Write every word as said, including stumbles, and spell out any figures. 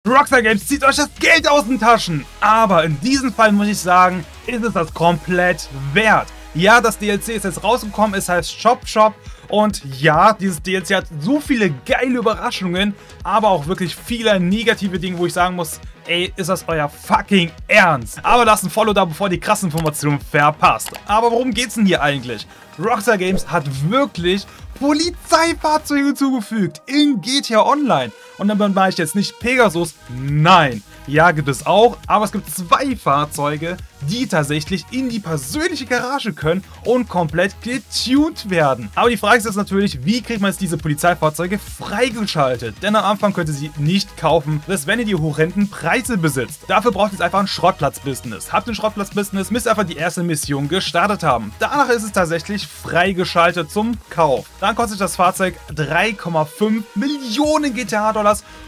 Rockstar Games zieht euch das Geld aus den Taschen. Aber in diesem Fall muss ich sagen, ist es das komplett wert. Ja, das D L C ist jetzt rausgekommen, es heißt Shop Shop. Und ja, dieses D L C hat so viele geile Überraschungen, aber auch wirklich viele negative Dinge, wo ich sagen muss, ey, ist das euer fucking Ernst? Aber lasst ein Follow da, bevor ihr die krassen Informationen verpasst. Aber worum geht's denn hier eigentlich? Rockstar Games hat wirklich Polizeifahrzeuge hinzugefügt in G T A Online. Und damit meine ich jetzt nicht Pegasus, nein. Ja, gibt es auch, aber es gibt zwei Fahrzeuge, die tatsächlich in die persönliche Garage können und komplett getuned werden. Aber die Frage ist jetzt natürlich, wie kriegt man jetzt diese Polizeifahrzeuge freigeschaltet? Denn am Anfang könnt ihr sie nicht kaufen, selbst wenn ihr die horrenden Preise besitzt. Dafür braucht ihr einfach ein Schrottplatz-Business. Habt ihr ein Schrottplatz-Business, müsst ihr einfach die erste Mission gestartet haben. Danach ist es tatsächlich freigeschaltet zum Kauf. Dann kostet das Fahrzeug drei Komma fünf Millionen G T A-Dollars